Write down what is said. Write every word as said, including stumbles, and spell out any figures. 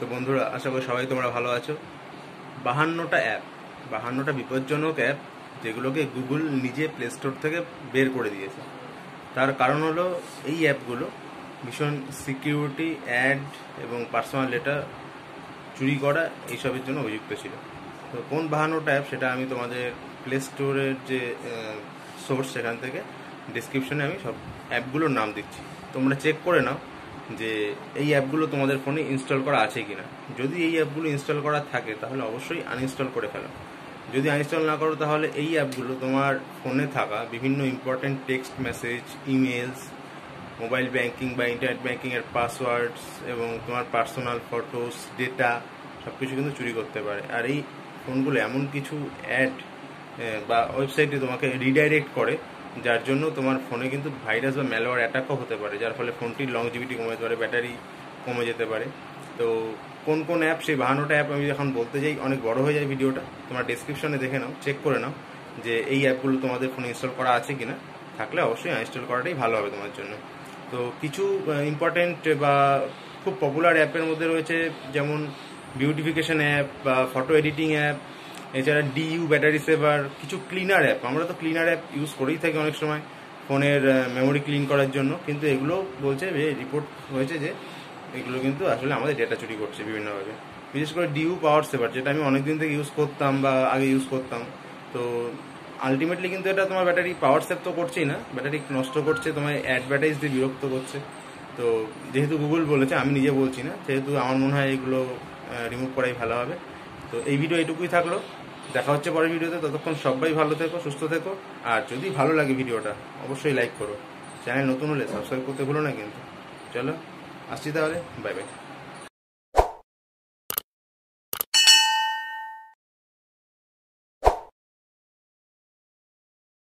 তো বন্ধুরা, আশা করি সবাই তোমরা ভালো আছো। বাহান্নটা অ্যাপ, বাহান্নটা বিপজ্জনক অ্যাপ যেগুলোকে গুগল নিজে প্লে স্টোর থেকে বের করে দিয়েছে। তার কারণ হলো এই অ্যাপগুলো ভীষণ সিকিউরিটি, অ্যাড এবং পার্সোনাল ডেটা চুরি করা এইসবের জন্য অভিযুক্ত ছিল। তো কোন বাহান্নটা অ্যাপ সেটা আমি তোমাদের প্লে স্টোরের যে সোর্স সেখান থেকে ডিসক্রিপশনে আমি সব অ্যাপগুলোর নাম দিচ্ছি, তোমরা চেক করে নাও যে এই অ্যাপগুলো তোমাদের ফোনে ইনস্টল করা আছে কিনা। যদি এই অ্যাপগুলো ইনস্টল করা থাকে তাহলে অবশ্যই আনইনস্টল করে ফেলো। যদি আনইনস্টল না করো তাহলে এই অ্যাপগুলো তোমার ফোনে থাকা বিভিন্ন important text message, emails, mobile banking বা ইন্টারনেট ব্যাংকিংয়ের পাসওয়ার্ডস এবং তোমার পার্সোনাল ফটোস, ডেটা সব কিছু কিন্তু চুরি করতে পারে। আর এই ফোনগুলো এমন কিছু অ্যাড বা ওয়েবসাইটে তোমাকে রিডাইরেক্ট করে যার জন্য তোমার ফোনে কিন্তু ভাইরাস বা ম্যালওয়্যার অ্যাটাকও হতে পারে, যার ফলে ফোনটির লংজিভিটি কমে যেতে পারে, ব্যাটারি কমে যেতে পারে। তো কোন কোন অ্যাপ, সেই বাহান্নটা অ্যাপ আমি যখন বলতে যাই অনেক বড় হয়ে যায় ভিডিওটা, তোমরা ডেসক্রিপশনে দেখে নাও, চেক করে নাও যে এই অ্যাপগুলো তোমাদের ফোনে ইনস্টল করা আছে কিনা। থাকলে অবশ্যই আনইনস্টল করাটাই ভালো হবে তোমার জন্য। তো কিছু ইম্পর্টেন্ট বা খুব পপুলার অ্যাপের মধ্যে রয়েছে যেমন বিউটিফিকেশন অ্যাপ বা ফটো এডিটিং অ্যাপ, এছাড়া ডিইউ ব্যাটারি সেভার, কিছু ক্লিনার অ্যাপ। আমরা তো ক্লিনার অ্যাপ ইউজ করেই থাকি অনেক সময় ফোনের মেমোরি ক্লিন করার জন্য, কিন্তু এগুলো বলছে যে রিপোর্ট হয়েছে যে এগুলো কিন্তু আসলে আমাদের ডেটা চুরি করছে বিভিন্নভাবে। বিশেষ করে ডিইউ পাওয়ার সেভার, যেটা আমি অনেকদিন থেকে ইউজ করতাম বা আগে ইউজ করতাম, তো আলটিমেটলি কিন্তু এটা তোমার ব্যাটারি পাওয়ার সেভ তো করছেই না, ব্যাটারি নষ্ট করছে, তোমার অ্যাডভার্টাইজ দিয়ে বিরক্ত করছে। তো যেহেতু গুগল বলেছে, আমি নিজে বলছি না, সেহেতু আমার মনে হয় এগুলো রিমুভ করাই ভালো হবে। তো এই ভিডিও এইটুকুই থাকলো, দেখা হচ্ছে পরের ভিডিওতে। ততক্ষণ সবাই ভালো থেকো, সুস্থ থেকো। আর যদি ভালো লাগে ভিডিওটা অবশ্যই লাইক করো, চ্যানেল নতুন হলে সাবস্ক্রাইব করতে ভুলো না কিন্তু। চলো আসছি তাহলে, বাই বাই।